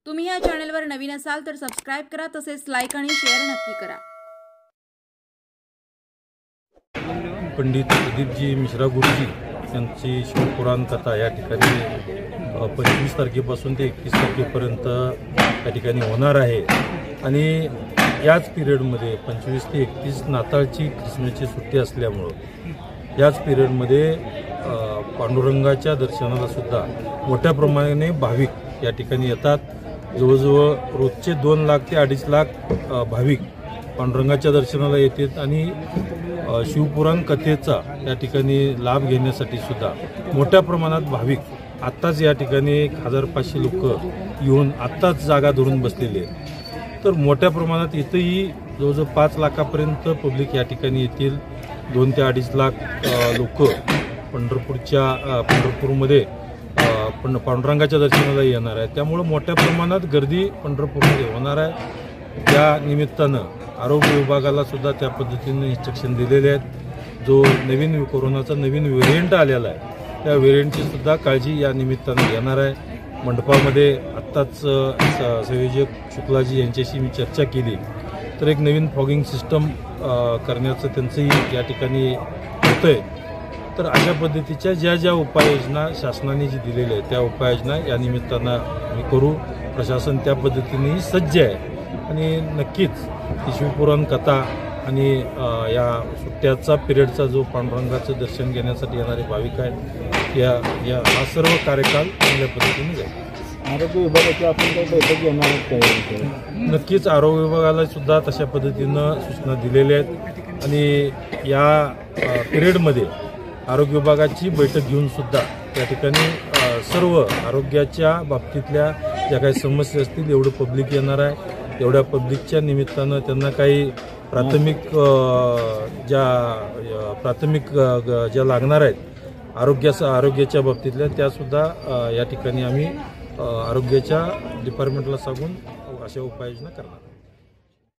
तुम्ही या चॅनलवर नवीन असाल तर सबस्क्राइब करा, तसेच लाईक आणि शेअर नक्की करा। पंडित प्रदीपजी मिश्रा गुरुजी यांची शिवपुराण कथा या ठिकाणी 25 तारखेपासून ते 31 तारखेपर्यंत या ठिकाणी होणार आहे। आणि याच पिरियडमध्ये 25 ते 31 नाताळची ख्रिसमसची सुट्टी असल्यामुळं याच पिरियडमध्ये पांडुरंगाच्या दर्शनाला सुद्धा मोठ्या प्रमाणाने भाविक या ठिकाणी येतात। जवळजवळ रोजचे 2 लाख ते 2.5 लाख भाविक पांडुरंगाच्या दर्शनाला येतात आणि शिवपुराण कथेचा या ठिकाणी लाभ घेण्यासाठी सुद्धा मोठ्या प्रमाणात भाविक आत्ताच या ठिकाणी 1500 लोक येऊन आत्ताच जागा धरून बसलेले आहेत। तर मोठ्या प्रमाणात इथंही जवळजवळ 5 लाखापर्यंत पब्लिक या ठिकाणी येतील। 2 ते 2.5 लाख लोक पंढरपूरमध्ये पांडुरंगाच्या दर्शनाला येणार आहे। त्यामुळे मोठ्या प्रमाणात गर्दी पंढरपूरमध्ये होणार आहे। त्या निमित्तानं आरोग्य विभागाला सुद्धा त्या पद्धतीने इन्स्ट्रक्शन दिलेले आहेत। जो नवीन कोरोनाचा नवीन व्हेरिएंट आलेला आहे त्या व्हेरिएंटची सुद्धा काळजी या निमित्तानं घेणार आहे। मंडपामध्ये आत्ताच संयोजक शुक्लाजी यांच्याशी मी चर्चा केली तर एक नवीन फॉगिंग सिस्टम करण्याचं त्यांचंही या ठिकाणी होतंय। तर अशा पद्धतीच्या ज्या उपाययोजना शासनाने जी दिलेल्या आहेत त्या उपाययोजना या निमित्तानं मी करू। प्रशासन त्या पद्धतीनेही सज्ज आहे आणि नक्कीच ही शिवपुराण कथा आणि या सुट्ट्याचा पिरियडचा जो पांडुरंगाचं दर्शन घेण्यासाठी येणारे भाविक आहेत हा सर्व कार्यकाल चांगल्या पद्धतीने जाईल। आरोग्य विभागाची आपण काही बैठक घेणार आहोत? नक्कीच आरोग्य विभागाला सुद्धा तशा पद्धतीनं सूचना दिलेल्या आहेत आणि या पिरियडमध्ये आरोग्य विभागाची बैठक घेऊन सुद्धा त्या ठिकाणी सर्व आरोग्याच्या बाबतीतल्या ज्या काही समस्या असतील एवढं पब्लिक येणार आहे। एवढ्या पब्लिकच्या निमित्तानं त्यांना काही प्राथमिक ज्या लागणार आहेत आरोग्याच्या बाबतीतल्या त्यासुद्धा या ठिकाणी आम्ही आरोग्याच्या डिपार्टमेंटला सांगून अशा उपाययोजना करणार।